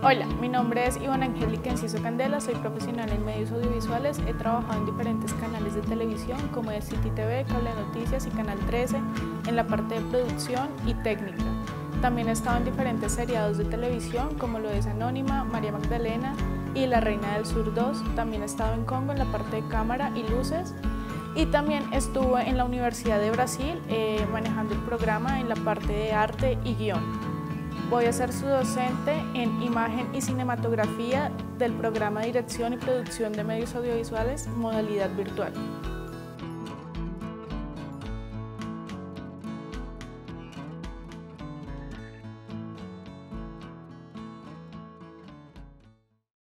Hola, mi nombre es Ivana Angélica Enciso Candela, soy profesional en medios audiovisuales, he trabajado en diferentes canales de televisión como es City TV, Cable Noticias y Canal 13, en la parte de producción y técnica. También he estado en diferentes seriados de televisión como lo es Anónima, María Magdalena y La Reina del Sur 2. También he estado en Congo en la parte de cámara y luces. Y también estuve en la Universidad de Brasil manejando el programa en la parte de arte y guión. Voy a ser su docente en imagen y cinematografía del programa Dirección y Producción de Medios Audiovisuales, modalidad virtual.